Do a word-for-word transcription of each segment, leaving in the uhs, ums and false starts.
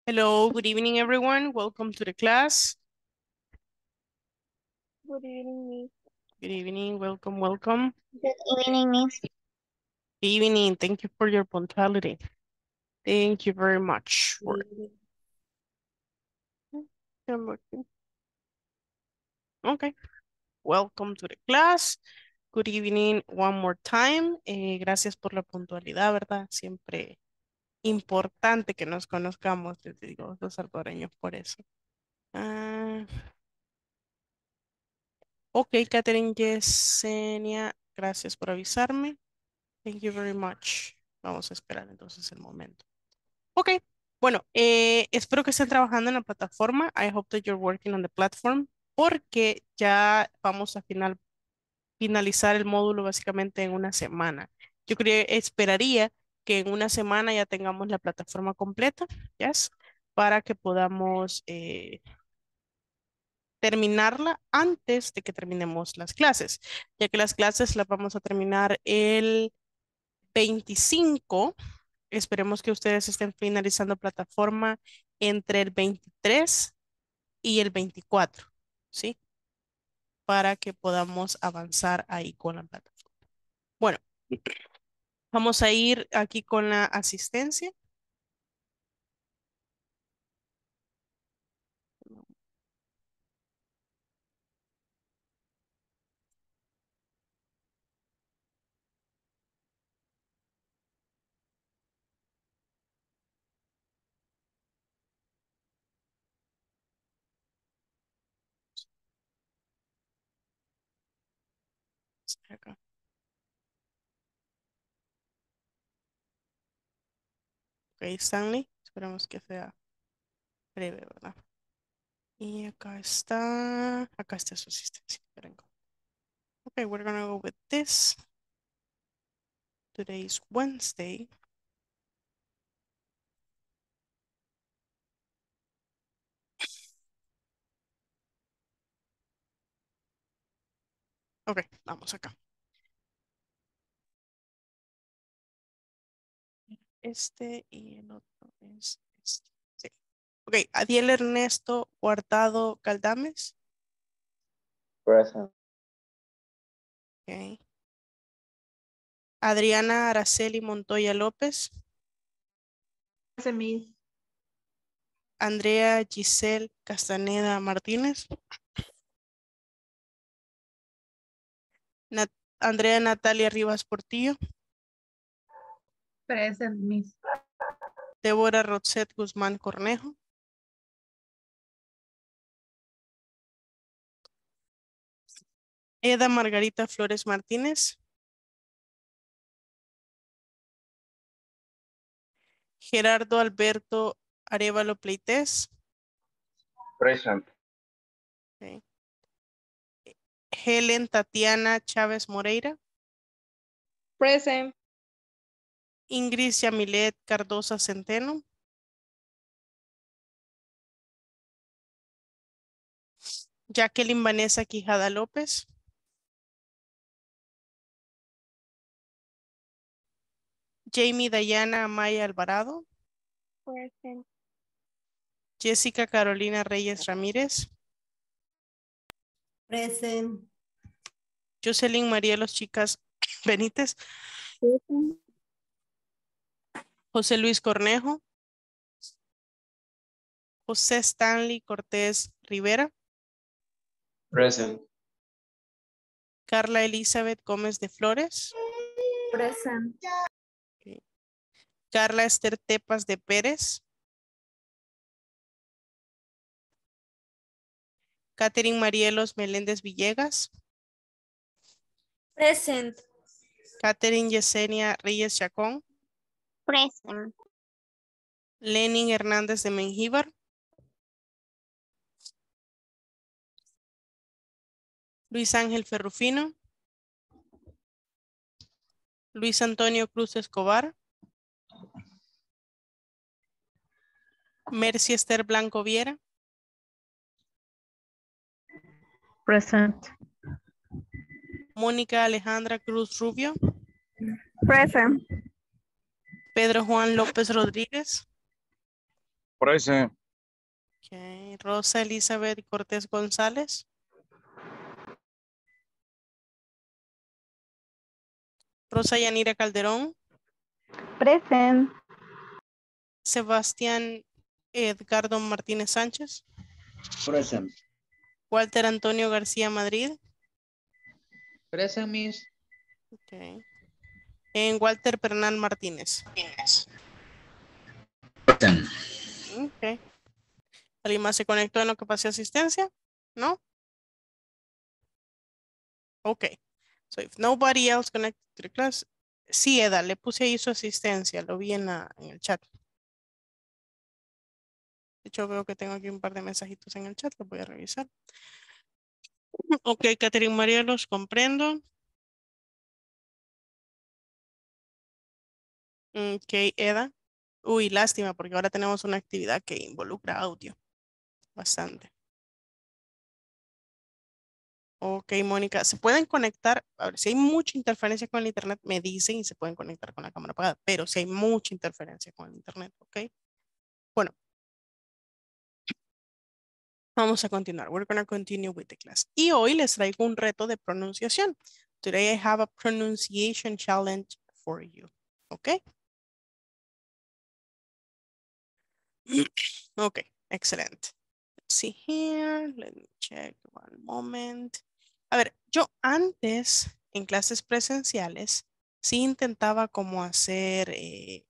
Hello, good evening, everyone. Welcome to the class. Good evening, Miss. Good evening, welcome, welcome. Good evening, Miss. Good evening, thank you for your punctuality. Thank you very much for Okay, welcome to the class. Good evening one more time. Eh, gracias por la puntualidad, ¿verdad? Siempre importante que nos conozcamos, les digo, los salvadoreños por eso. Ah, ok, Catherine Yesenia, gracias por avisarme. Thank you very much. Vamos a esperar entonces el momento. Ok, bueno, eh, espero que estén trabajando en la plataforma. I hope that you're working on the platform porque ya vamos a final, finalizar el módulo básicamente en una semana. Yo creo, esperaría que en una semana ya tengamos la plataforma completa, yes, para que podamos eh, terminarla antes de que terminemos las clases, ya que las clases las vamos a terminar el veinticinco. Esperemos que ustedes estén finalizando plataforma entre el veintitrés y el veinticuatro, ¿sí? Para que podamos avanzar ahí con la plataforma. Bueno, vamos a ir aquí con la asistencia. Acá. Ok, Stanley. Esperemos que sea breve, ¿verdad? Y acá está, acá está su asistencia. Esperen. Okay, we're gonna go with this. Today is Wednesday. Ok, vamos acá. Este y el otro es este. Sí. Ok, Adiel Ernesto Guardado Galdames. Present. Ok. Adriana Araceli Montoya López. Present, Miss. Andrea Giselle Castaneda Martínez. Nat- Andrea Natalia Rivas Portillo. Present, Miss. Débora Roxette Guzmán Cornejo. Eda Margarita Flores Martínez. Gerardo Alberto Arevalo Pleites. Present. Ok. Helen Tatiana Chávez Moreira. Present. Ingrid Yamilet Cardosa Centeno. Jacqueline Vanessa Quijada López. Jamie Dayana Amaya Alvarado. Present. Jessica Carolina Reyes Ramírez. Present. Jocelyn María Los Chicas Benítez. Present. José Luis Cornejo. José Stanley Cortés Rivera. Present. Carla Elizabeth Gómez de Flores. Present. Ok. Carla Esther Tepas de Pérez. Catherine Marielos Meléndez Villegas. Present. Catherine Yesenia Reyes Chacón. Present. Lenin Hernández de Mengíbar. Luis Ángel Ferrufino. Luis Antonio Cruz Escobar. Mercy Esther Blanco Viera. Present. Mónica Alejandra Cruz Rubio. Present. Pedro Juan López Rodríguez. Present. Okay. Rosa Elizabeth Cortés González. Rosa Yanira Calderón. Present. Sebastián Edgardo Martínez Sánchez. Present. Walter Antonio García Madrid. Present, Miss. Okay. En Walter Pernal Martínez. Present. Okay. ¿Alguien más se conectó en lo que pasé asistencia? ¿No? Ok. So if nobody else connected to the class. Sí, Eda, le puse ahí su asistencia. Lo vi en, la, en el chat. De hecho, veo que tengo aquí un par de mensajitos en el chat. Los voy a revisar. Ok, Catherine María, los comprendo. Ok, Eda. Uy, lástima, porque ahora tenemos una actividad que involucra audio. Bastante. Ok, Mónica, ¿se pueden conectar? A ver, si hay mucha interferencia con el internet, me dicen y se pueden conectar con la cámara apagada. Pero si hay mucha interferencia con el internet, ok. Bueno, vamos a continuar. We're going to continue with the class. Y hoy les traigo un reto de pronunciación. Today I have a pronunciation challenge for you. Ok. Ok, excelente. Let's see here. Let me check one moment. A ver, yo antes en clases presenciales sí intentaba como hacer eh,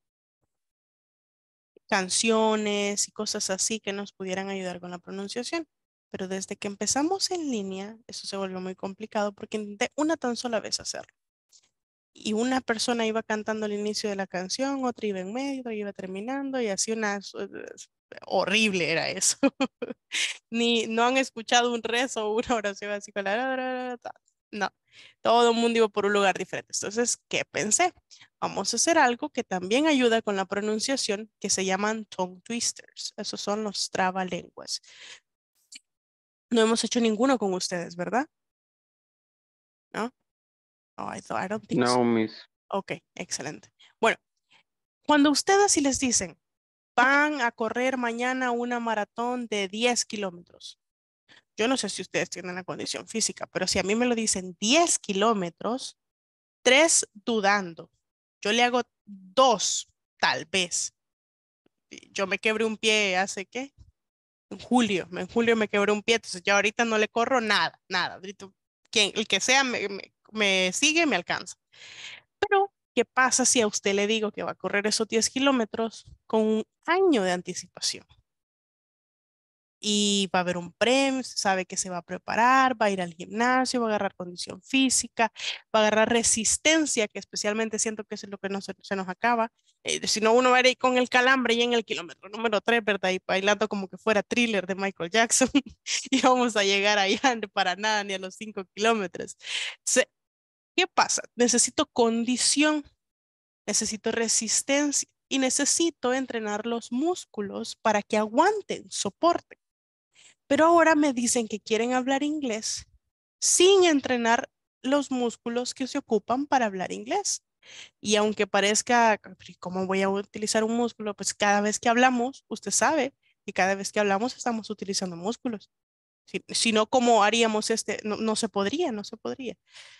canciones y cosas así que nos pudieran ayudar con la pronunciación. Pero desde que empezamos en línea, eso se volvió muy complicado porque intenté una tan sola vez hacerlo. Y una persona iba cantando al inicio de la canción, otra iba en medio, otra iba terminando y así una... Horrible era eso. Ni no han escuchado un rezo o una oración así con la... No, todo el mundo iba por un lugar diferente. Entonces, ¿qué pensé? Vamos a hacer algo que también ayuda con la pronunciación, que se llaman tongue twisters. Esos son los trabalenguas. No hemos hecho ninguno con ustedes, ¿verdad? ¿No? Oh, I thought, I don't think so. No, Miss. Ok, excelente. Bueno, cuando ustedes sí les dicen, van a correr mañana una maratón de diez kilómetros. Yo no sé si ustedes tienen la condición física, pero si a mí me lo dicen diez kilómetros, tres dudando, yo le hago dos, tal vez. Yo me quebré un pie hace qué? En julio, en julio me quebré un pie, entonces yo ahorita no le corro nada, nada. Ahorita, quien, el que sea me, me, me sigue, me alcanza. Pero, ¿qué pasa si a usted le digo que va a correr esos diez kilómetros con un año de anticipación? Y va a haber un premio, sabe que se va a preparar, va a ir al gimnasio, va a agarrar condición física, va a agarrar resistencia, que especialmente siento que eso es lo que no se, se nos acaba. Eh, si no, uno va a ir ahí con el calambre y en el kilómetro número tres, ¿verdad? Y bailando como que fuera Thriller de Michael Jackson y vamos a llegar allá para nada ni a los cinco kilómetros. Se- ¿Qué pasa? Necesito condición, necesito resistencia y necesito entrenar los músculos para que aguanten, soporten. Pero ahora me dicen que quieren hablar inglés sin entrenar los músculos que se ocupan para hablar inglés. Y aunque parezca, ¿cómo voy a utilizar un músculo? Pues cada vez que hablamos, usted sabe que cada vez que hablamos estamos utilizando músculos. Si, si no, ¿cómo haríamos este? No, no se podría, no se podría.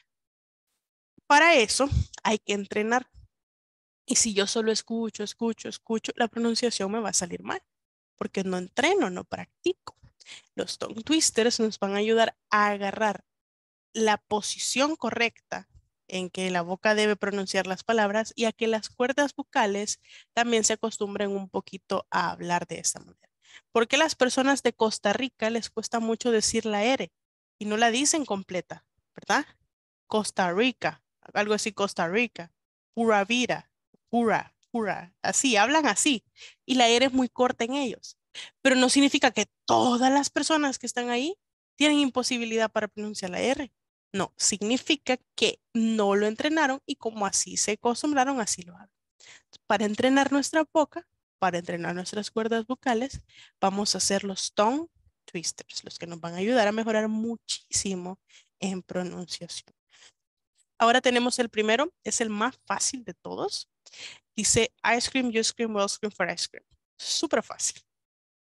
Para eso hay que entrenar. Y si yo solo escucho, escucho, escucho, la pronunciación me va a salir mal, porque no entreno, no practico. Los tongue twisters nos van a ayudar a agarrar la posición correcta en que la boca debe pronunciar las palabras y a que las cuerdas vocales también se acostumbren un poquito a hablar de esta manera. ¿Por qué las personas de Costa Rica les cuesta mucho decir la R y no la dicen completa, verdad? Costa Rica, algo así Costa Rica, pura vida, pura, pura, así, hablan así y la R es muy corta en ellos, pero no significa que todas las personas que están ahí tienen imposibilidad para pronunciar la R. No, significa que no lo entrenaron y como así se acostumbraron, así lo hagan. Para entrenar nuestra boca, para entrenar nuestras cuerdas vocales, vamos a hacer los tongue twisters, los que nos van a ayudar a mejorar muchísimo en pronunciación. Ahora tenemos el primero, es el más fácil de todos. Dice, ice cream, you scream, we'll scream for ice cream. Súper fácil.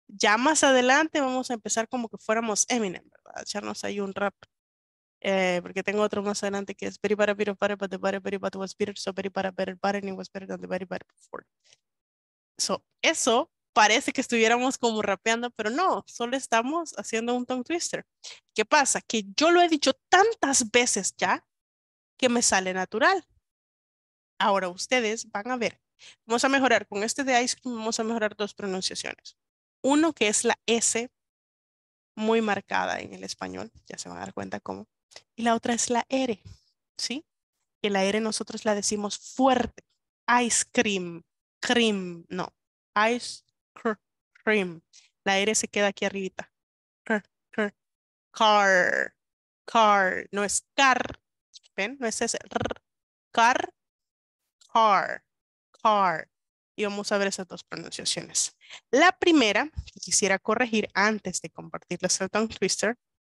Ya más adelante vamos a empezar como que fuéramos Eminem, ¿verdad? Echarnos ahí un rap. Eh, porque tengo otro más adelante que es very para very para but the very very but was better so very para better better and it was better than the very better before. So, eso parece que estuviéramos como rapeando, pero no, solo estamos haciendo un tongue twister. ¿Qué pasa? Que yo lo he dicho tantas veces ya que me sale natural. Ahora ustedes van a ver. Vamos a mejorar con este de ice cream, vamos a mejorar dos pronunciaciones. Uno que es la S muy marcada en el español, ya se van a dar cuenta cómo. Y la otra es la R, ¿sí? Que la R nosotros la decimos fuerte. Ice cream, cream, no. Ice cr- cream. La R se queda aquí arribita. Cr- cr- car, car, no es car, ¿ven? No es ese. R, car, car, car. Y vamos a ver esas dos pronunciaciones. La primera que quisiera corregir antes de compartirles el tongue twister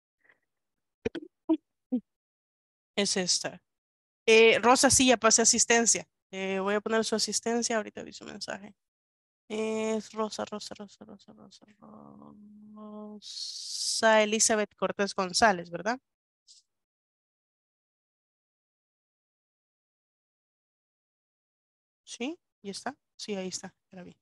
es esta. Eh, Rosa, sí, ya pasé asistencia. Eh, voy a poner su asistencia, ahorita vi su mensaje. Es Rosa, Rosa, Rosa, Rosa, Rosa, Rosa Elizabeth Cortés González, ¿verdad? ¿Sí? ¿Y está? Sí, ahí está. Ya la vi.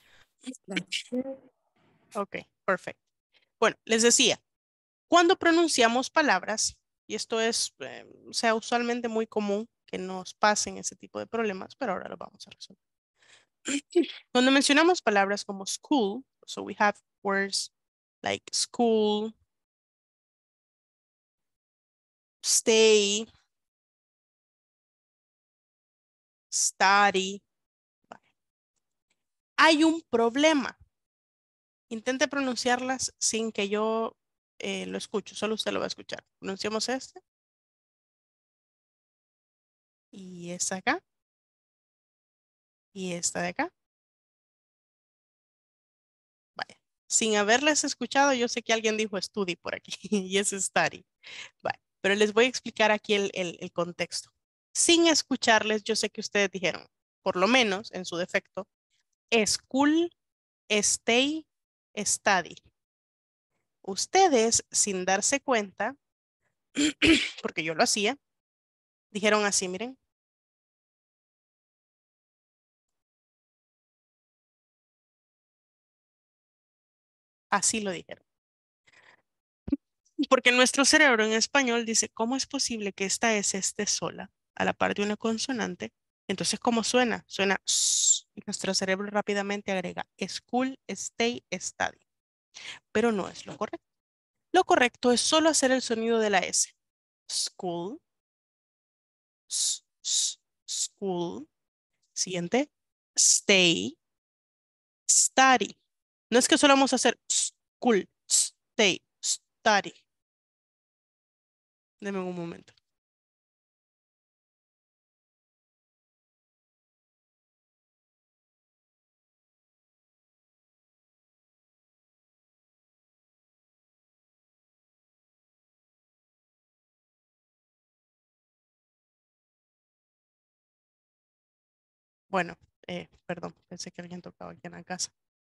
Ok, perfecto. Bueno, les decía, cuando pronunciamos palabras, y esto es, eh, o sea, usualmente muy común que nos pasen ese tipo de problemas, pero ahora lo vamos a resolver. Cuando mencionamos palabras como school, so we have words like school, stay, study. Hay un problema. Intente pronunciarlas sin que yo eh, lo escuche, solo usted lo va a escuchar. Pronunciamos este. Y esta acá. Y esta de acá. Vaya. Sin haberles escuchado, yo sé que alguien dijo study por aquí. Y es study. Vale, pero les voy a explicar aquí el, el, el contexto. Sin escucharles, yo sé que ustedes dijeron, por lo menos en su defecto, school, stay, study. Ustedes, sin darse cuenta, porque yo lo hacía, dijeron así, miren. Así lo dijeron. Porque nuestro cerebro en español dice, ¿cómo es posible que esta S esté sola a la par de una consonante? Entonces, ¿cómo suena? Suena S, y nuestro cerebro rápidamente agrega school, stay, study. Pero no es lo correcto. Lo correcto es solo hacer el sonido de la S. School, s, s, school. Siguiente, stay, study. No es que solo vamos a hacer school, stay, study. Deme un momento. Bueno, eh, perdón, pensé que alguien tocaba aquí en la casa,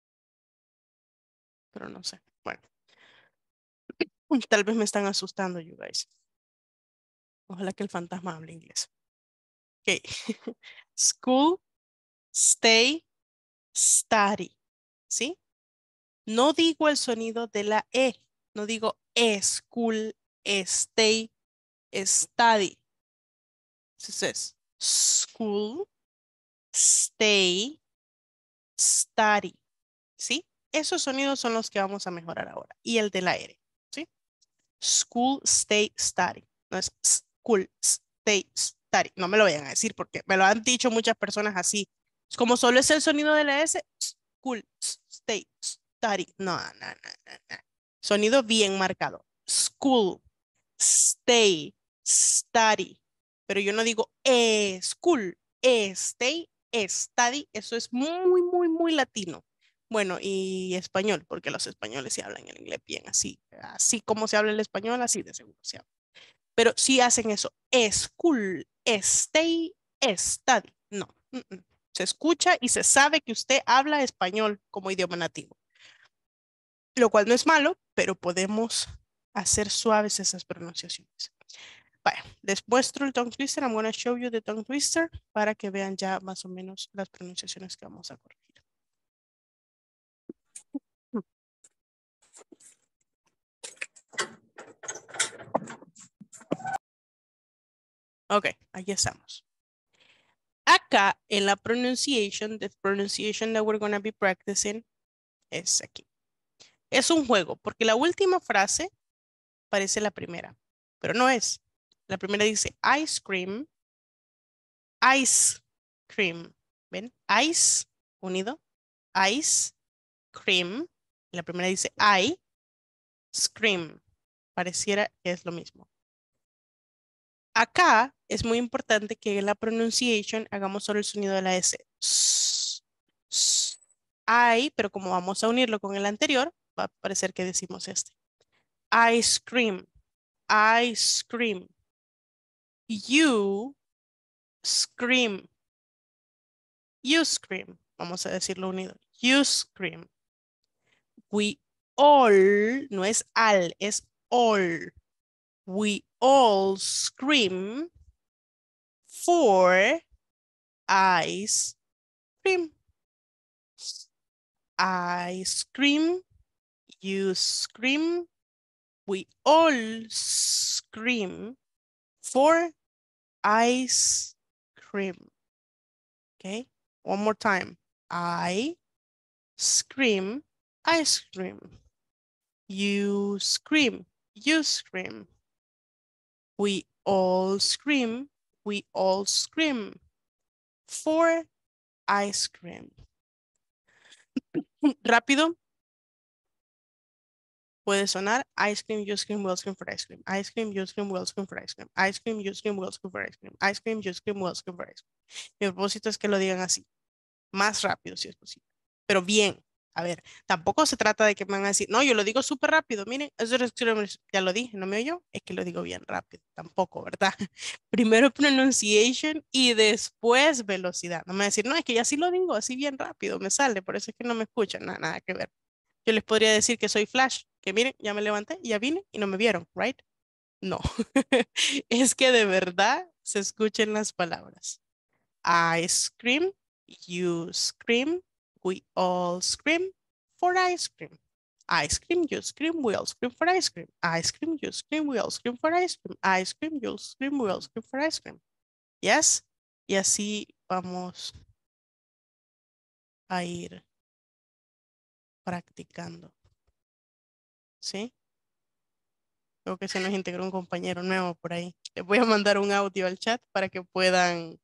pero no sé. Bueno, tal vez me están asustando, you guys. Ojalá que el fantasma hable inglés. Ok. School, stay, study. ¿Sí? No digo el sonido de la E. No digo e, school, stay, study. Entonces es school, stay, study. ¿Sí? Esos sonidos son los que vamos a mejorar ahora. Y el de la R. ¿Sí? School, stay, study. No es school, stay, study. No me lo vayan a decir porque me lo han dicho muchas personas así. Como solo es el sonido de la S, school, stay, study. No, no, no, no, no. Sonido bien marcado. School, stay, study. Pero yo no digo eh, school, eh, stay, study. Eso es muy, muy, muy latino. Bueno, y español, porque los españoles sí hablan el inglés bien así. Así como se habla el español, así de seguro se habla. Pero sí hacen eso. School, stay, study. No. Mm -mm. Se escucha y se sabe que usted habla español como idioma nativo. lo cual no es malo, pero podemos hacer suaves esas pronunciaciones. Vaya, les muestro el tongue twister. I'm going to show you the tongue twister para que vean ya más o menos las pronunciaciones que vamos a corregir. Ok, aquí estamos. Acá en la pronunciation, the pronunciation that we're going to be practicing es aquí. Es un juego porque la última frase parece la primera, pero no es. La primera dice ice cream, ice cream. ¿Ven? Ice, unido. Ice cream. La primera dice I, scream. Pareciera que es lo mismo. Acá es muy importante que en la pronunciation hagamos solo el sonido de la S. S, s, I, pero como vamos a unirlo con el anterior, va a parecer que decimos este. Ice cream, ice cream. You scream, you scream. Vamos a decirlo unido. You scream. We all, no es al, es all. We all scream for ice cream. I scream, you scream, we all scream for ice cream. Okay, one more time. I scream, ice cream. You scream, you scream. We all scream, we all scream for ice cream. Rápido. Puede sonar ice cream, you scream, we'll scream for ice cream. Ice cream, you scream, we'll scream for ice cream. Ice cream, you scream, we'll scream for ice cream. Ice cream, you scream, we'll scream for ice cream. Mi propósito es que lo digan así, más rápido si es posible, pero bien. A ver, tampoco se trata de que me van a decir, no, yo lo digo súper rápido, miren, eso es- ya lo dije, ¿no me oyó? Es que lo digo bien rápido, tampoco, ¿verdad? Primero pronunciation y después velocidad. No me van a decir, no, es que ya sí lo digo así bien rápido, me sale, por eso es que no me escuchan, nada, nada que ver. Yo les podría decir que soy Flash, que miren, ya me levanté, ya vine y no me vieron, ¿right? No, es que de verdad se escuchen las palabras. I scream, you scream, we all scream for ice cream. I scream, you scream, we all scream for ice cream. I scream, you scream, we all scream for ice cream. I scream, you scream, we all scream for ice cream. Yes? Y así vamos a ir practicando. ¿Sí? Creo que se nos integró un compañero nuevo por ahí. Les voy a mandar un audio al chat para que puedan,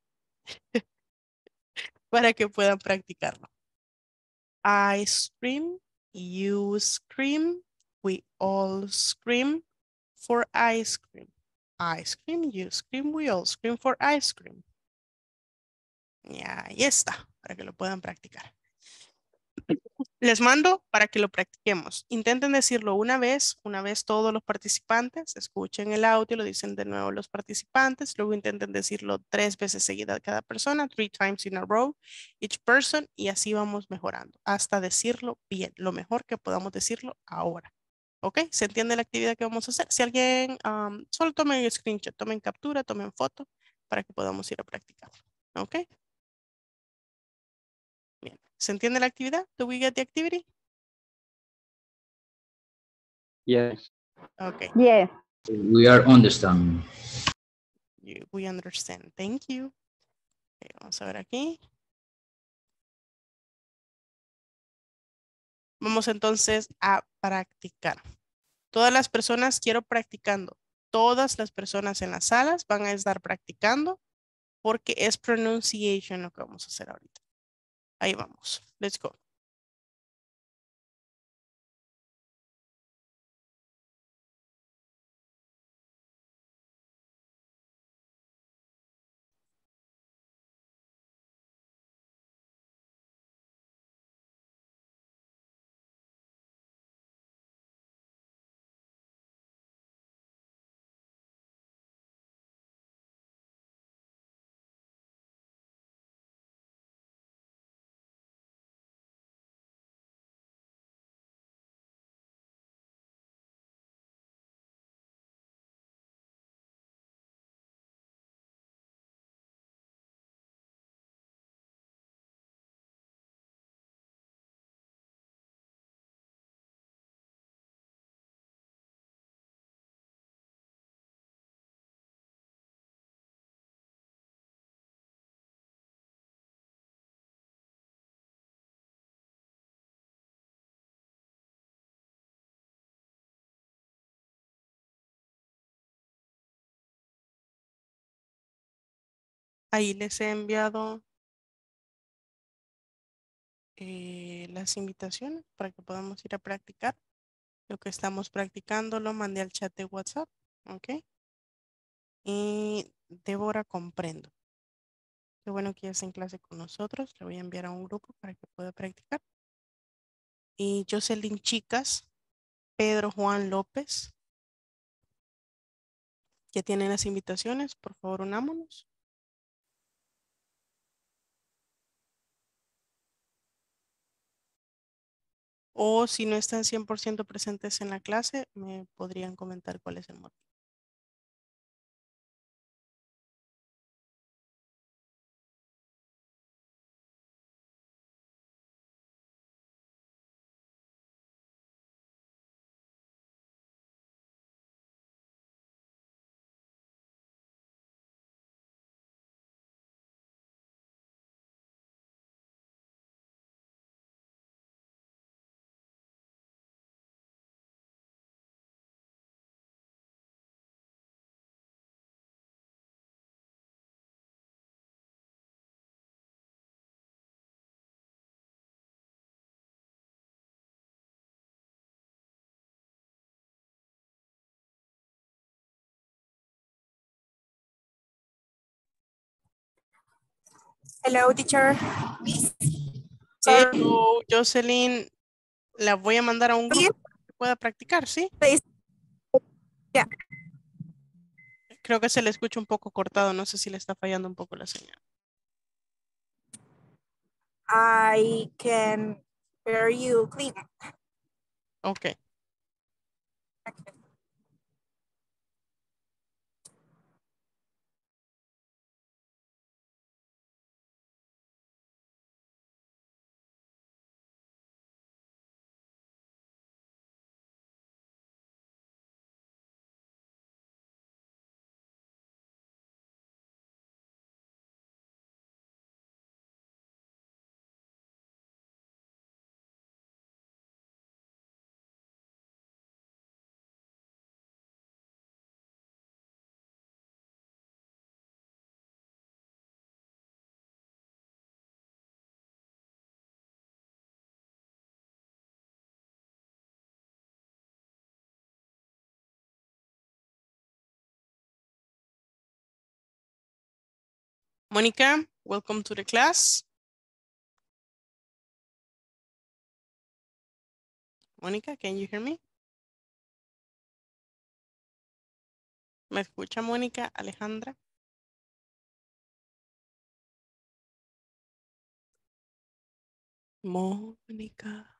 para que puedan practicarlo. I scream, you scream, we all scream for ice cream. I scream, you scream, we all scream for ice cream. Ya, ahí está, para que lo puedan practicar. Les mando para que lo practiquemos. Intenten decirlo una vez, una vez todos los participantes, escuchen el audio, lo dicen de nuevo los participantes, luego intenten decirlo tres veces seguida cada persona, three times in a row, each person, y así vamos mejorando hasta decirlo bien, lo mejor que podamos decirlo ahora. ¿Ok? ¿Se entiende la actividad que vamos a hacer? Si alguien, um, solo tomen screenshot, tomen captura, tomen foto para que podamos ir a practicar. ¿Ok? Bien. ¿Se entiende la actividad? Do we get the activity? Yes. Ok. Yes. We are understanding. You- we understand. Thank you. Ok, vamos a ver aquí. Vamos entonces a practicar. Todas las personas quiero practicando. Todas las personas en las salas van a estar practicando porque es pronunciation lo que vamos a hacer ahorita. Ahí vamos. Let's go. Ahí les he enviado eh, las invitaciones para que podamos ir a practicar. Lo que estamos practicando lo mandé al chat de WhatsApp. ¿Ok? Y Débora, comprendo. Qué bueno que ya está en clase con nosotros. Le voy a enviar a un grupo para que pueda practicar. Y Jocelyn Chicas, Pedro Juan López, ya tienen las invitaciones. Por favor, unámonos. O si no están cien por ciento presentes en la clase, me podrían comentar cuál es el motivo. Hello, teacher. Sorry, Hello, Jocelyn, la voy a mandar a un grupo para que pueda practicar, ¿sí? please. Yeah, Creo que se le escucha un poco cortado, no sé si le está fallando un poco la señal. I can hear you clean. Ok. Mónica, welcome to the class. Mónica, can you hear me? ¿Me escucha Mónica, Alejandra? Mónica.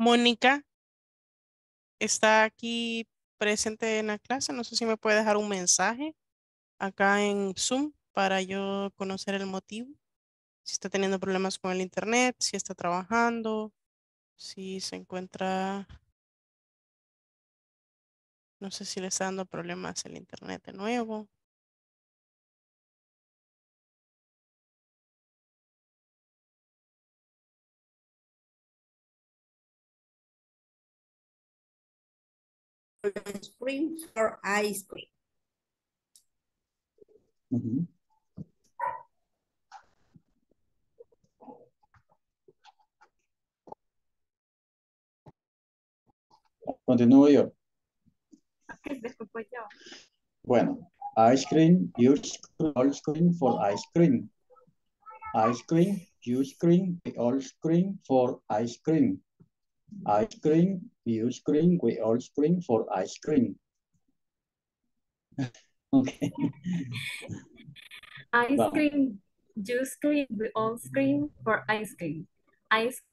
Mónica está aquí presente en la clase. No sé si me puede dejar un mensaje acá en Zoom para yo conocer el motivo. Si está teniendo problemas con el internet, si está trabajando, si se encuentra, no sé si le está dando problemas el internet de nuevo. Cream for ice cream. Ujú. Continúo yo. Bueno, ice cream, use all cream for ice cream. Ice cream, use cream, we all cream for ice cream. Ice cream, use cream, we all cream for ice cream. Okay. Ice Vamos. cream, juice cream, we all scream for ice cream. Ice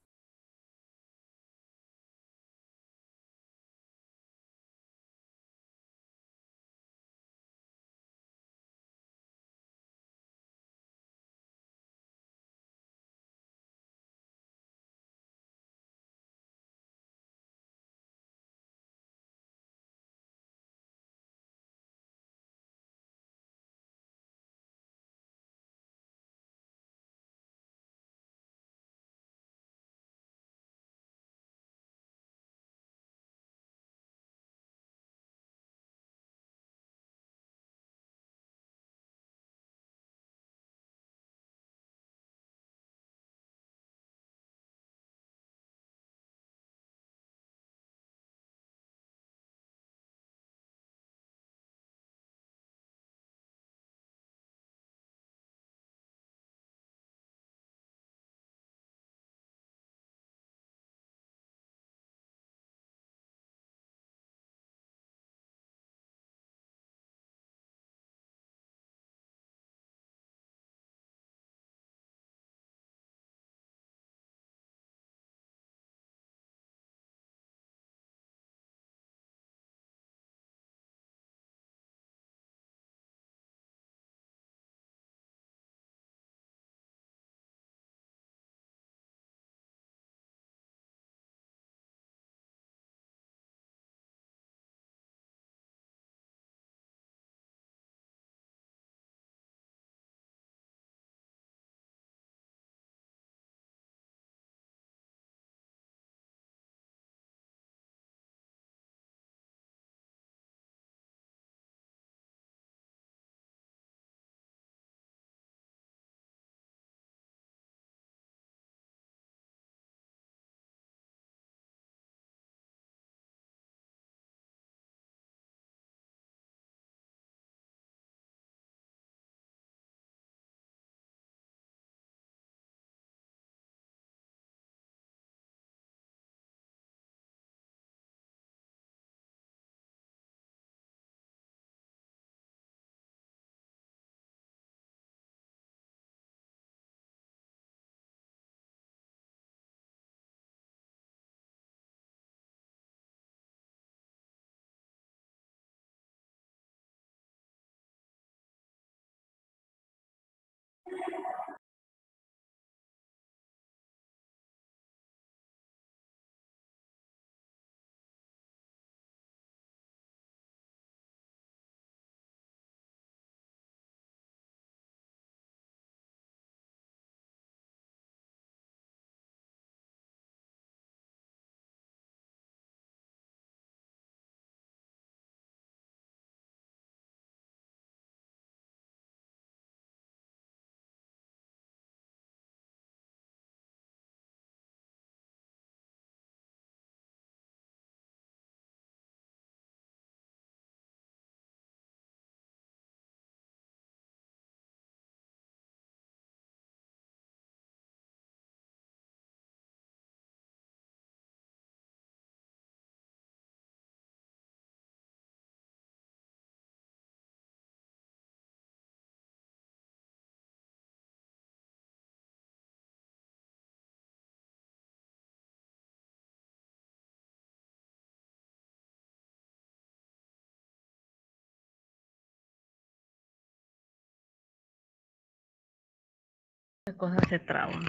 cosas se traban.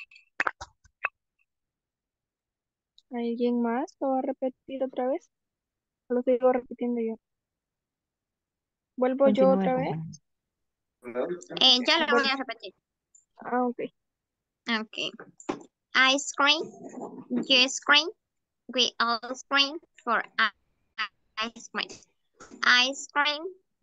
¿Alguien más lo va a repetir otra vez? ¿O lo sigo repitiendo yo? ¿Vuelvo yo Continúe, otra vez? compañero. Eh, ya lo voy Vuel- a repetir. Ah, ok. Okay. I scream, you scream, we all scream for i- ice cream. I scream,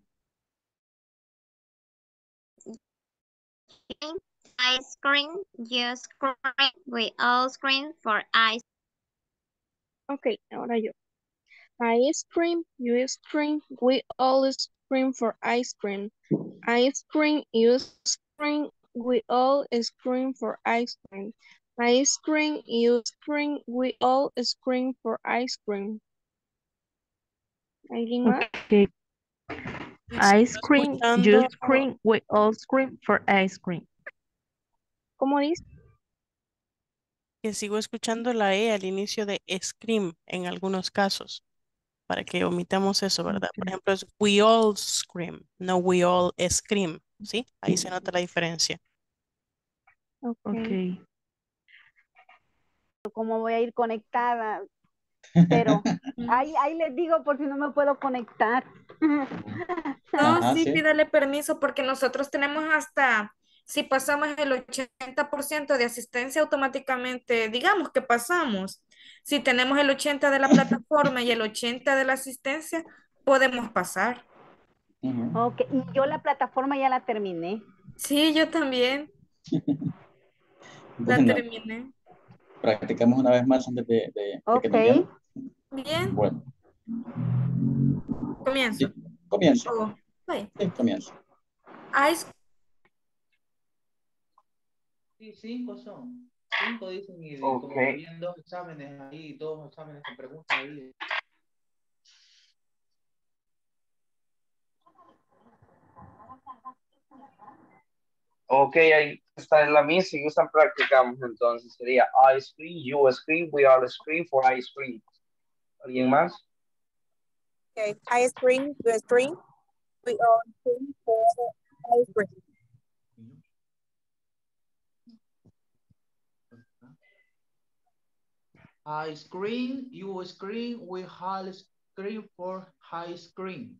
I scream, you scream, we all scream for ice. Ok, ahora yo. I scream, you scream, we all scream for ice cream. I scream, you scream, we all scream for ice cream. I scream, you scream, we all scream for ice cream. ¿Alguien más? Okay. Y I sigo scream, you escuchando, scream, we all scream for ice cream. ¿Cómo dice? que sigo escuchando la E al inicio de scream en algunos casos, para que omitamos eso, ¿verdad? Por Okay. ejemplo, es we all scream, no we all scream, ¿sí? Ahí se nota la diferencia. Ok. Okay. ¿Cómo voy a ir conectada? Pero ahí, ahí les digo por si no me puedo conectar. No, Ajá, sí, sí. pídale permiso porque nosotros tenemos hasta, si pasamos el ochenta por ciento de asistencia automáticamente, digamos que pasamos. Si tenemos el ochenta de la plataforma y el ochenta de la asistencia, podemos pasar. Ujú. Ok, y yo la plataforma ya la terminé. Sí, yo también la Bueno, terminé. practicamos una vez más antes de, de- de que Ok. nos llamen. Bien, Bueno, comienzo. sí, comienzo. Oh, vaya. Sí, comienzo. Ice, Sí, cinco son. Cinco dicen y de- como Ok. habían dos exámenes ahí, dos exámenes con preguntas ahí. Ok, ahí está la mía. Si gustan, practicamos entonces. Sería I scream, you scream, we all scream for ice cream. ¿Alguien más? okay. I scream, you scream, we all scream for ice cream. I scream, you scream, we all scream for ice cream.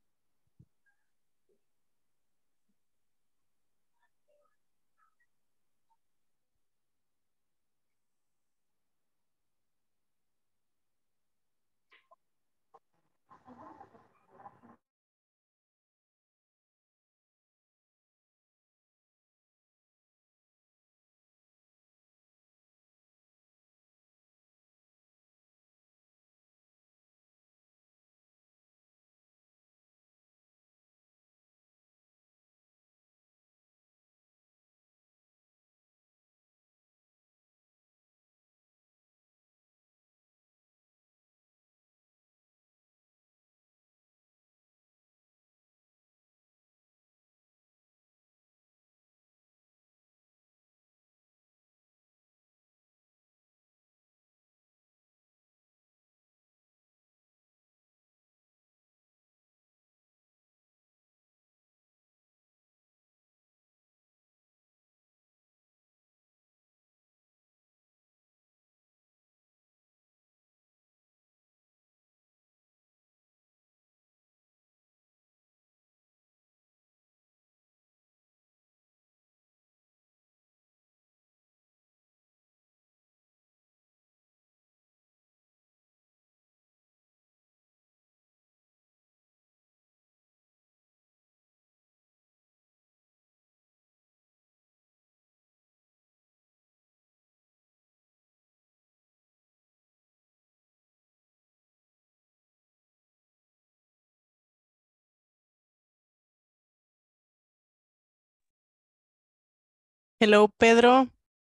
Hello, Pedro.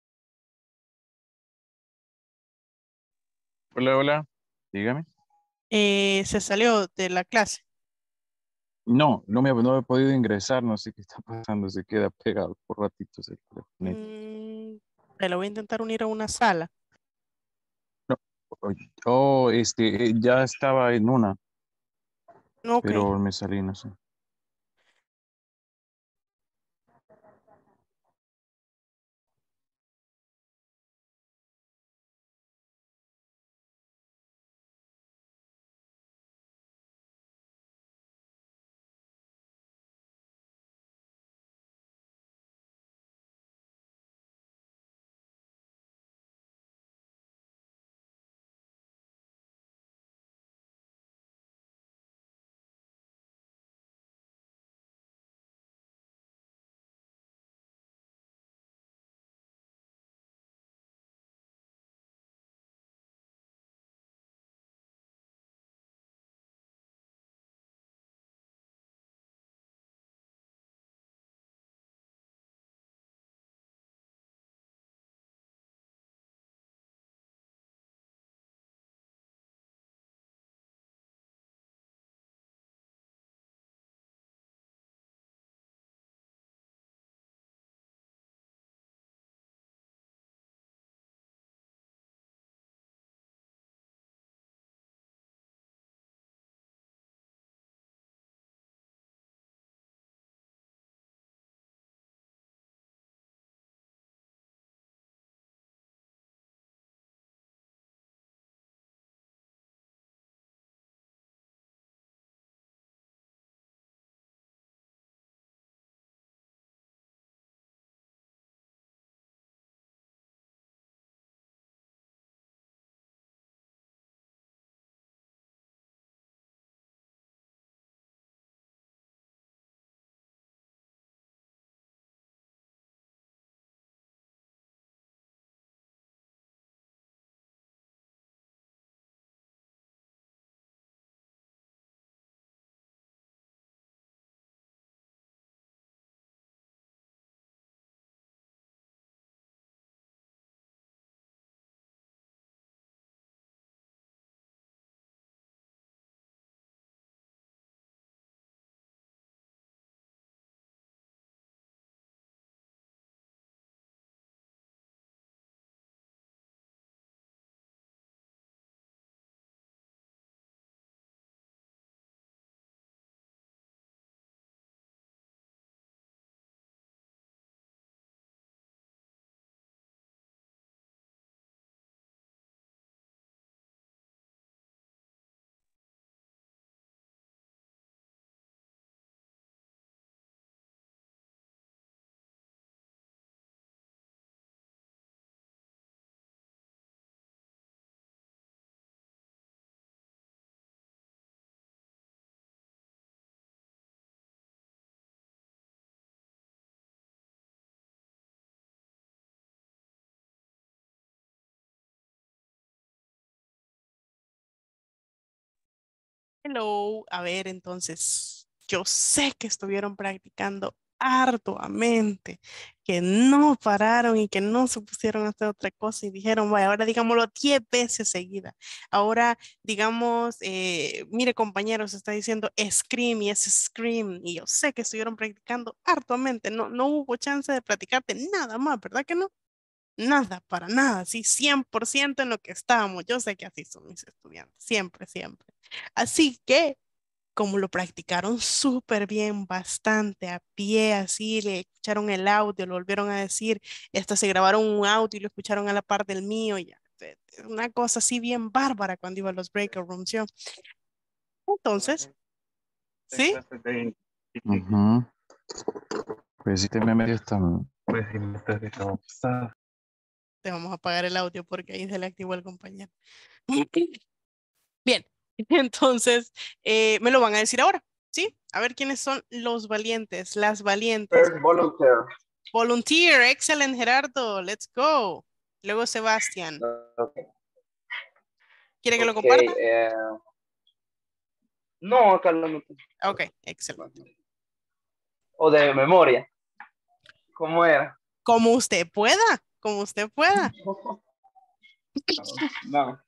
Hola, hola, dígame. Eh, se salió de la clase. No, no me, no he podido ingresar, no sé qué está pasando, se queda pegado por ratitos el teléfono. Mm, te lo voy a intentar unir a una sala. No, oye, oh, este, eh, ya estaba en una, Ok. pero me salí, no sé. Hello. A ver, entonces, yo sé que estuvieron practicando arduamente, que no pararon y que no se pusieron a hacer otra cosa y dijeron, vaya, ahora digámoslo diez veces seguida. Ahora, digamos, eh, mire compañeros, está diciendo scream y es scream. Y yo sé que estuvieron practicando arduamente. No, no hubo chance de practicarte nada más, ¿verdad que no? Nada, para nada, sí, cien por ciento en lo que estábamos. Yo sé que así son mis estudiantes, siempre, siempre. Así que, como lo practicaron súper bien, bastante a pie, así, le escucharon el audio, lo volvieron a decir, hasta se grabaron un audio y lo escucharon a la par del mío, ya. eh, eh, Una cosa así bien bárbara cuando iba a los breakout rooms yo. Entonces, ¿sí? Ujú. Pues sí, te me medio están. Pues sí, me está de cabeza. Te vamos a apagar el audio porque ahí se le activó el compañero. Bien, entonces eh, me lo van a decir ahora, ¿sí? A ver quiénes son los valientes, las valientes. First volunteer. Volunteer, excelente Gerardo, let's go. Luego Sebastián. Okay. ¿Quiere que lo Okay, comparta? eh, no, acá lo noté. Ok, excelente. O de memoria. ¿Cómo era? Como usted pueda, como usted pueda. No.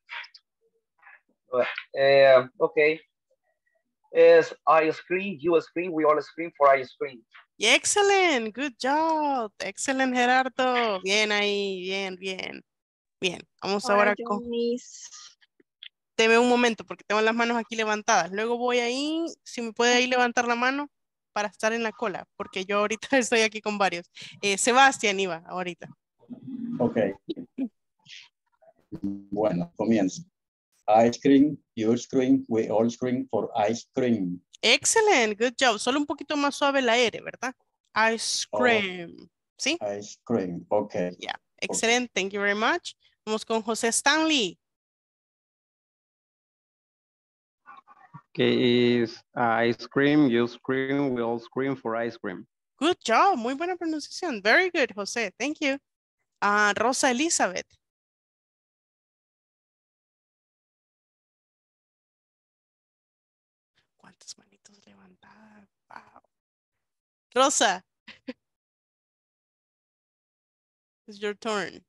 Eh, okay. Is I scream, you scream, we all scream for I scream. Excellent, good job. Excelente Gerardo. Bien ahí, bien, bien. Bien, vamos Ahora ahora yo, con... Miss. Deme un momento porque tengo las manos aquí levantadas. Luego voy ahí, si me puede ahí levantar la mano para estar en la cola, porque yo ahorita estoy aquí con varios. Eh, Sebastián iba ahorita. Ok. Bueno, comienzo. I scream, you scream, we all scream for ice cream. Excelente, good job. Solo un poquito más suave la R, ¿verdad? Ice cream. ¿Sí? Ice cream, ok. Yeah, excelente, thank you very much. Vamos con José Stanley. Okay, is uh, ice cream, you scream, we all scream for ice cream. Good job, muy buena pronunciación. Very good, José, thank you. Uh, Rosa Elizabeth. ¿Cuántas manitos levantadas? Wow. Rosa. It's your turn.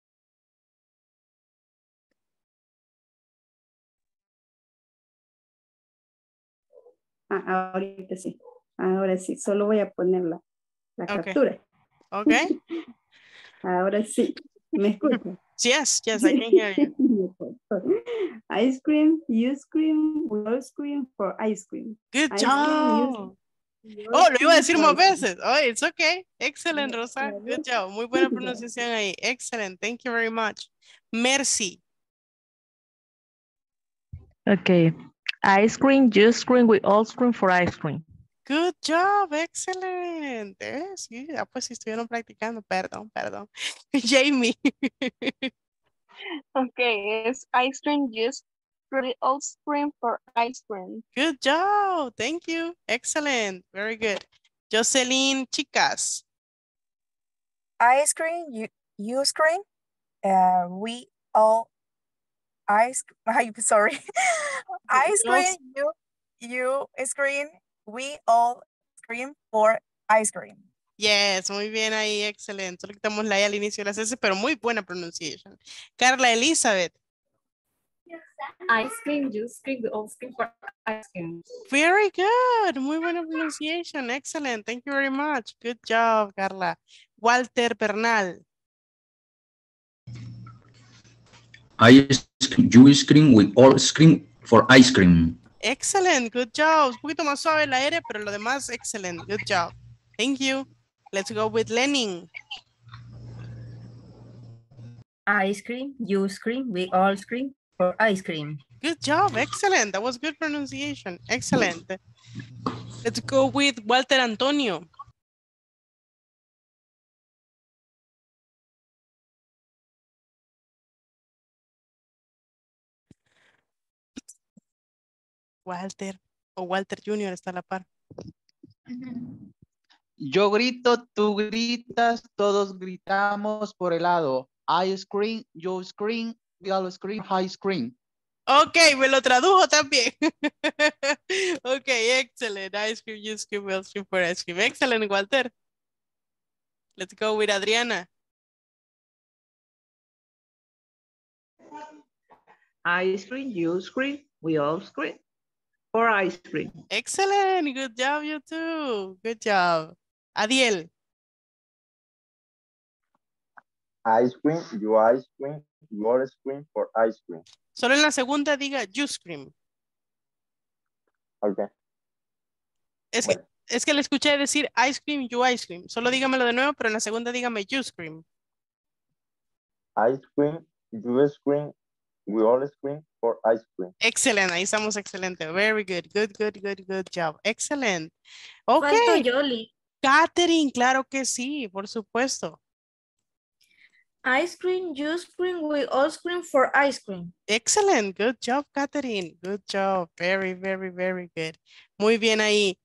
Ah, ahorita sí. Ahora sí, solo voy a poner la, la Okay. captura. Okay. Ahora sí. ¿Me escuchan? Yes, yes, I can hear you. Ice cream, you scream, we all scream for ice cream. Good Ice cream, you job. we Oh, all lo iba a scream decir for más ice cream. veces. Oh, it's okay. Excellent, Rosa. Good job. Muy buena pronunciación ahí. Excellent. Thank you very much. Mercy. Okay. Ice cream, you scream, we all scream for ice cream. Good job. Excellent. Eh, sí, ah, pues si estuvieron practicando. Perdón, perdón. Jamie. Okay, it's ice cream, just pretty old scream for ice cream. Good job. Thank you. Excellent. Very good. Jocelyn Chicas. Ice cream, you, you scream, uh, we all ice, I'm sorry. Ice cream, you, you scream, we all scream for ice cream. Yes, muy bien ahí, excelente. Solo quitamos la E al inicio de las S, pero muy buena pronunciación. Carla Elizabeth. Ice cream, you scream, we all scream for ice cream. Very good. Muy buena pronunciation. Excellent. Thank you very much. Good job, Carla. Walter Bernal. I scream, you scream, we all scream for ice cream. Excellent. Good job. Un poquito más suave la R, pero lo demás, excellent. Good job. Thank you. Let's go with Lenin. I scream, you scream, we all scream for ice cream. Good job. Excellent. That was good pronunciation. Excellent. Let's go with Walter Antonio. Walter o Walter Junior está a la par. Yo grito, tú gritas, todos gritamos por el lado. I scream, you scream, we all scream, I scream. Ok, me lo tradujo también. Ok, excellent. Ice cream, you scream, we'll scream for ice cream. Excellent, Walter. Let's go with Adriana. Ice cream, you scream, we all scream for ice cream. Excellent. Good job, you too. Good job. Adiel. Ice cream, you ice cream, you all scream for ice cream. Solo en la segunda diga you scream. Okay. Es que, es que le escuché decir ice cream, you ice cream. Solo dígamelo de nuevo, pero en la segunda dígame you scream. Ice cream, you scream, we all scream for ice cream. Excelente, ahí estamos excelente. Very good, good, good, good, good job. Excellent. Ok. Faltó Yoli. Catherine, claro que sí, por supuesto. Ice cream, you scream, we all scream for ice cream. Excellent, good job, Catherine. Good job, very, very, very good. Muy bien ahí.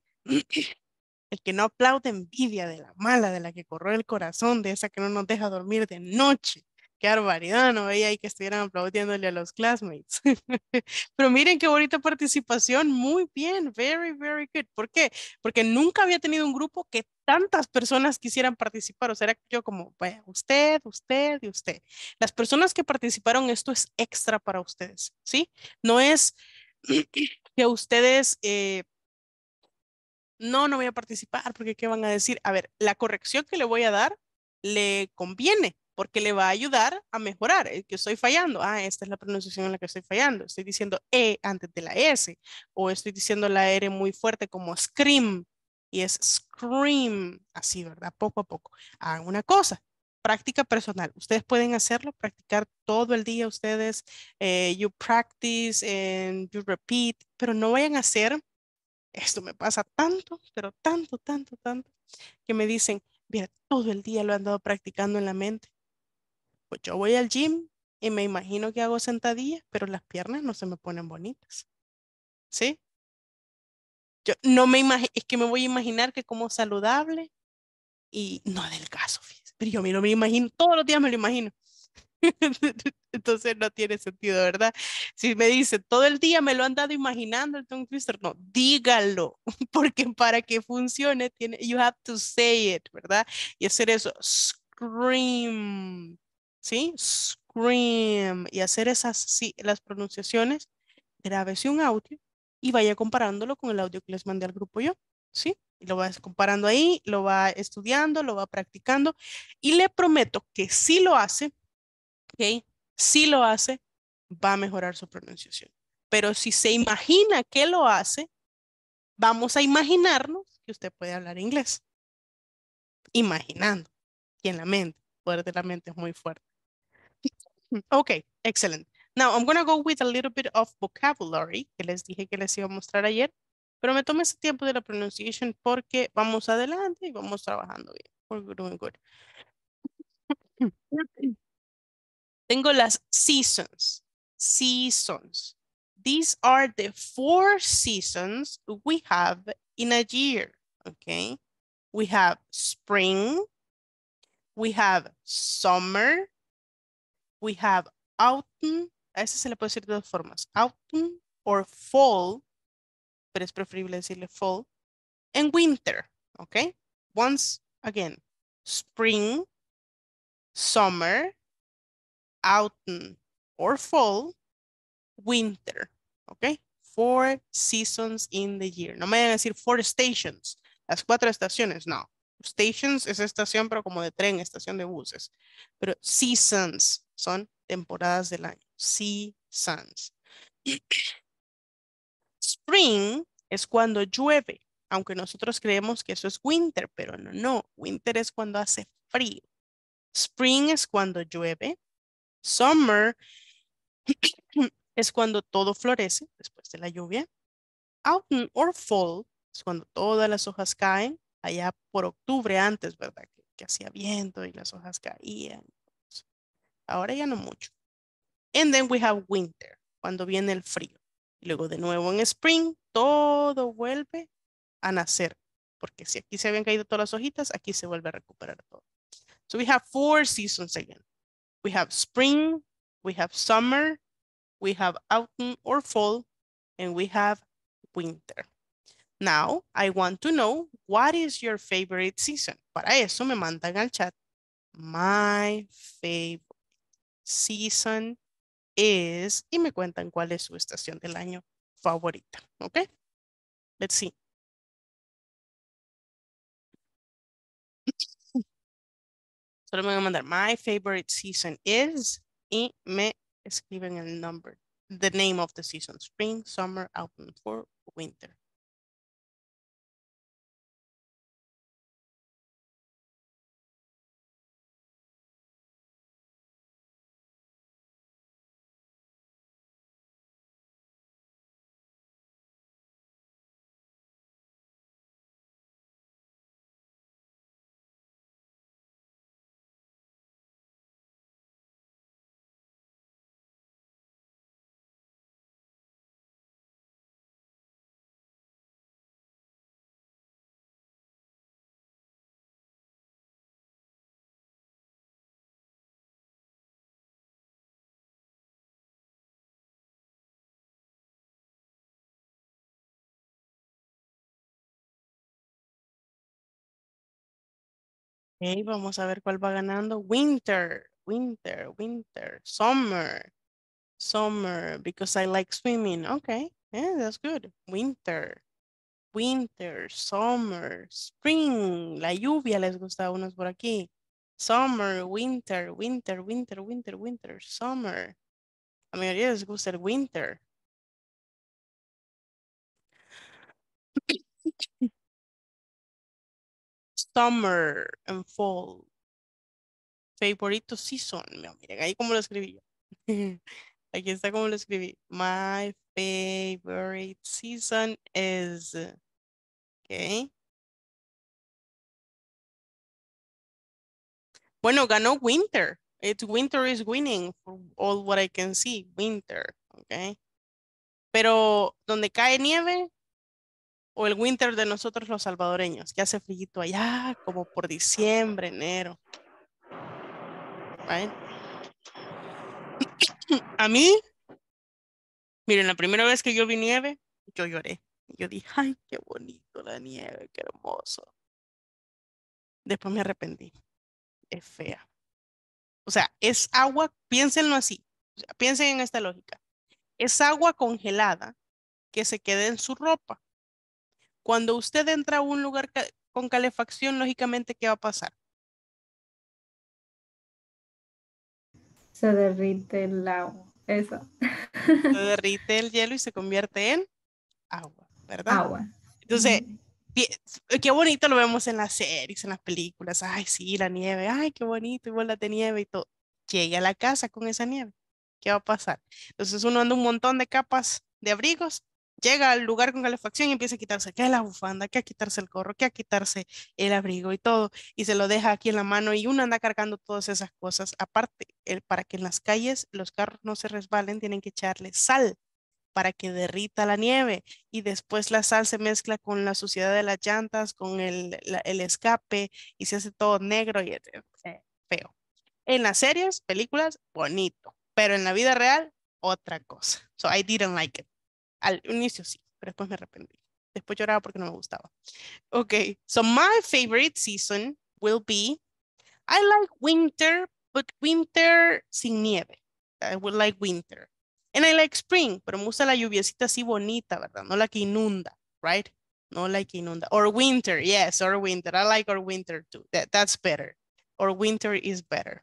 El que no aplaude envidia de la mala, de la que corroe el corazón, de esa que no nos deja dormir de noche. Qué barbaridad, no veía ahí que estuvieran aplaudiéndole a los classmates. Pero miren qué bonita participación, muy bien, very, very good. ¿Por qué? Porque nunca había tenido un grupo que tantas personas quisieran participar. O sea, era yo como, bueno, usted, usted y usted. Las personas que participaron, esto es extra para ustedes, ¿sí? No es que ustedes... Eh, no, no voy a participar porque ¿qué van a decir? A ver, la corrección que le voy a dar le conviene porque le va a ayudar a mejorar. El que estoy fallando, ah, esta es la pronunciación en la que estoy fallando. Estoy diciendo E antes de la S o estoy diciendo la R muy fuerte como scream y es scream. Así, ¿verdad? Poco a poco. Hagan una cosa. Práctica personal. Ustedes pueden hacerlo, practicar todo el día ustedes. eh, you practice and you repeat, pero no vayan a hacer. Esto me pasa tanto, pero tanto, tanto, tanto, que me dicen, mira, todo el día lo he andado practicando en la mente. Pues yo voy al gym y me imagino que hago sentadillas, pero las piernas no se me ponen bonitas. ¿Sí? Yo no me imagino, es que me voy a imaginar que como saludable y no del caso, fíjese. Pero yo me lo me imagino, todos los días me lo imagino. Entonces no tiene sentido, ¿verdad? Si me dice todo el día me lo han dado imaginando el tongue twister, no, dígalo, porque para que funcione, tiene, you have to say it, ¿verdad? Y hacer eso, scream, ¿sí? Scream, y hacer esas, sí, las pronunciaciones, grábese un audio y vaya comparándolo con el audio que les mandé al grupo yo, ¿sí? Y lo va comparando ahí, lo va estudiando, lo va practicando, y le prometo que si lo hace, ¿ok? Si lo hace, va a mejorar su pronunciación. Pero si se imagina que lo hace, vamos a imaginarnos que usted puede hablar inglés. Imaginando. Y en la mente. El poder de la mente es muy fuerte. Ok, excellent. Now, I'm going to go with a little bit of vocabulary, que les dije que les iba a mostrar ayer. Pero me tomé ese tiempo de la pronunciation porque vamos adelante y vamos trabajando bien. We're doing good. Tengo las seasons. Seasons. These are the four seasons we have in a year, okay? We have spring, we have summer, we have autumn, a ese se le puede decir de dos formas, autumn or fall, pero es preferible decirle fall, and winter, okay? Once again, spring, summer, autumn or fall, winter, ¿ok? Four seasons in the year. No me vayan a decir four stations, las cuatro estaciones, no. Stations es estación, pero como de tren, estación de buses. Pero seasons son temporadas del año. Seasons. Spring es cuando llueve, aunque nosotros creemos que eso es winter, pero no, no. Winter es cuando hace frío. Spring es cuando llueve. Summer es cuando todo florece después de la lluvia. Autumn or fall es cuando todas las hojas caen. Allá por octubre antes, ¿verdad? Que, que hacía viento y las hojas caían. Ahora ya no mucho. And then we have winter, cuando viene el frío. Y luego de nuevo en spring, todo vuelve a nacer. Porque si aquí se habían caído todas las hojitas, aquí se vuelve a recuperar todo. So we have four seasons again. We have spring, we have summer, we have autumn or fall, and we have winter. Now, I want to know what is your favorite season. Para eso me mandan al chat. My favorite season is, y me cuentan cuál es su estación del año favorita. ¿Ok? Let's see. Solo me van a mandar my favorite season is y me escriben el number, the name of the season, spring, summer, autumn, fall, winter. Ok, vamos a ver cuál va ganando. Winter, winter, winter, summer, summer, because I like swimming. Okay, yeah, that's good. Winter, winter, summer, spring, la lluvia les gusta a unos por aquí. Summer, winter, winter, winter, winter, winter, summer. A la mayoría les gusta el winter. Summer and fall. Favorito season. No, miren, ahí como lo escribí yo. Aquí está como lo escribí. My favorite season is. Okay. Bueno, ganó winter. It's winter is winning for all what I can see. Winter. Okay. Pero donde cae nieve o el winter de nosotros los salvadoreños, que hace frío allá como por diciembre, enero. Right? A mí, miren, la primera vez que yo vi nieve, yo lloré. Yo dije, ay, qué bonito la nieve, qué hermoso. Después me arrepentí. Es fea. O sea, es agua, piénsenlo así. O sea, piensen en esta lógica. Es agua congelada que se queda en su ropa. Cuando usted entra a un lugar ca- con calefacción, lógicamente, ¿qué va a pasar? Se derrite el agua. Eso. Se derrite el hielo y se convierte en agua, ¿verdad? Agua. Entonces, pi- qué bonito lo vemos en las series, en las películas. Ay, sí, la nieve. Ay, qué bonito, y bolas de nieve y todo. Llegue a la casa con esa nieve. ¿Qué va a pasar? Entonces uno anda un montón de capas de abrigos, llega al lugar con calefacción y empieza a quitarse que la bufanda, que a quitarse el gorro, que a quitarse el abrigo y todo, y se lo deja aquí en la mano y uno anda cargando todas esas cosas. Aparte, el, para que en las calles los carros no se resbalen, tienen que echarle sal para que derrita la nieve y después la sal se mezcla con la suciedad de las llantas, con el, la- el escape y se hace todo negro y es eh, feo. En las series, películas, bonito, pero en la vida real, otra cosa. So I didn't like it. Al inicio sí, pero después me arrepentí. Después lloraba porque no me gustaba. Okay, so my favorite season will be, I like winter, but winter sin nieve. I would like winter. And I like spring, pero me gusta la lluviecita así bonita, ¿verdad? No la que inunda, right? No la que inunda. Or winter, yes, or winter. I like our winter too. That, that's better. Or winter is better.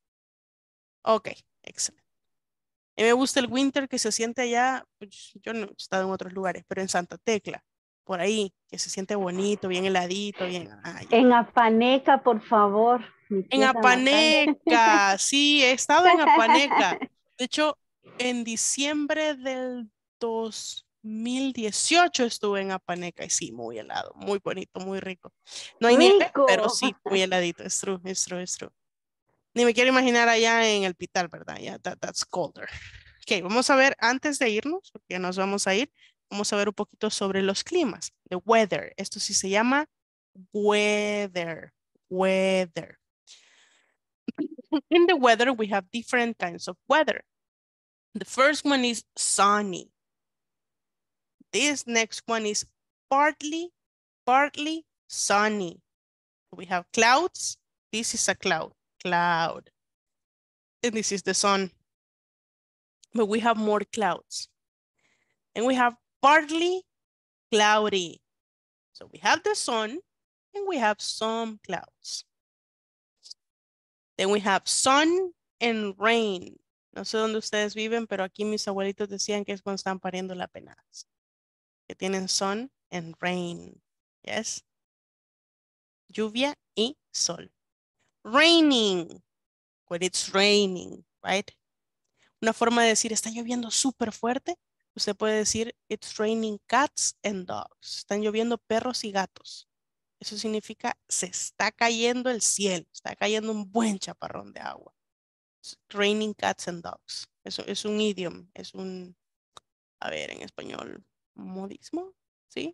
Ok, excelente. Y me gusta el winter que se siente allá, pues, yo no he estado en otros lugares, pero en Santa Tecla, por ahí, que se siente bonito, bien heladito, bien. ah, ya. En Apaneca, por favor. Mi En tierra natal. Apaneca, sí, he estado en Apaneca. De hecho, en diciembre del dos mil dieciocho estuve en Apaneca y sí, muy helado, muy bonito, muy rico. No hay nieve, pero Rico. sí, muy heladito, es true, es true, es true. Ni me quiero imaginar allá en el Pital, ¿verdad? Ya, that, that's colder. Ok, vamos a ver, antes de irnos, porque ya nos vamos a ir, vamos a ver un poquito sobre los climas, the weather. Esto sí se llama weather, weather. In the weather, we have different kinds of weather. The first one is sunny. This next one is partly, partly sunny. We have clouds. This is a cloud, cloud. And this is the sun. But we have more clouds. And we have partly cloudy. So we have the sun and we have some clouds. Then we have sun and rain. No sé dónde ustedes viven, pero aquí mis abuelitos decían que es cuando están pariendo las penadas. Que tienen sun and rain. Yes. Lluvia y sol. Raining. When it's raining, right? Una forma de decir está lloviendo súper fuerte. Usted puede decir it's raining cats and dogs. Están lloviendo perros y gatos. Eso significa se está cayendo el cielo. Está cayendo un buen chaparrón de agua. It's raining cats and dogs. Eso es un idioma. Es un, a ver, en español, modismo. ¿Sí?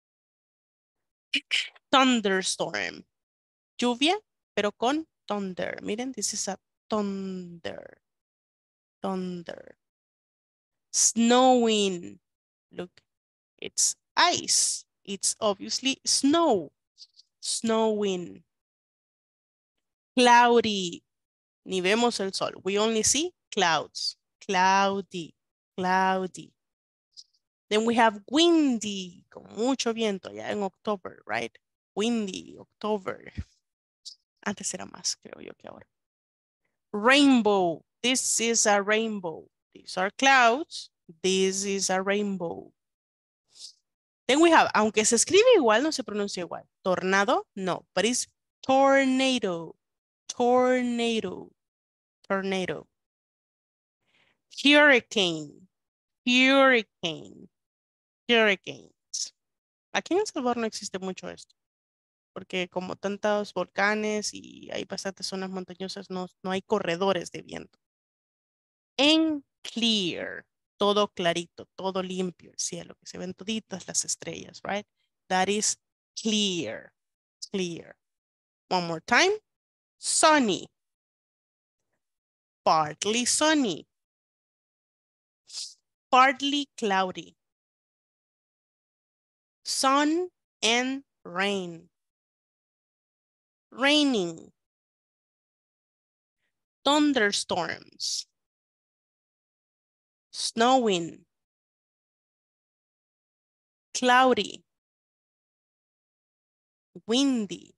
Thunderstorm. Lluvia, pero con thunder. Miren, this is a thunder. Thunder. Snowing. Look, it's ice. It's obviously snow. Snowing. Cloudy. Ni vemos el sol. We only see clouds. Cloudy. Cloudy. Then we have windy. Con mucho viento ya en October, right? Windy, October. Antes era más, creo yo que ahora. Rainbow. This is a rainbow. These are clouds. This is a rainbow. Then we have, aunque se escribe igual, no se pronuncia igual. Tornado, no, but it's tornado. Tornado. Tornado. Hurricane. Hurricane. Hurricanes. Aquí en El Salvador no existe mucho esto. Porque como tantos volcanes y hay bastantes zonas montañosas, no, no hay corredores de viento. En clear, todo clarito, todo limpio, el cielo, que se ven toditas las estrellas, right? That is clear, clear. One more time, sunny, partly sunny, partly cloudy, sun and rain, raining, thunderstorms, snowing, cloudy, windy,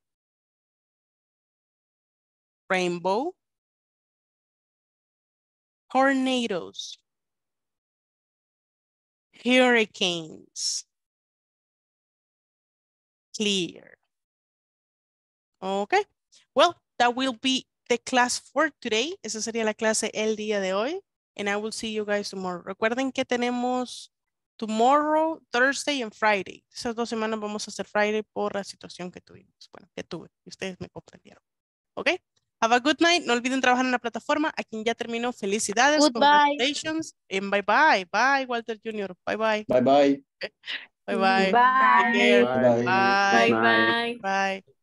rainbow, tornadoes, hurricanes, clear. Okay, well, that will be the class for today. Esa sería la clase el día de hoy. And I will see you guys tomorrow. Recuerden que tenemos tomorrow, Thursday and Friday. Esas dos semanas vamos a hacer Friday por la situación que tuvimos. Bueno, que tuve. Y ustedes me comprendieron. ¿Ok? Have a good night. No olviden trabajar en la plataforma. A quien ya terminó, felicidades. Goodbye. Congratulations. And bye bye. Bye, Walter junior Bye bye. Bye bye. Bye bye. Bye. Take care. Bye. Bye. Bye bye. Bye.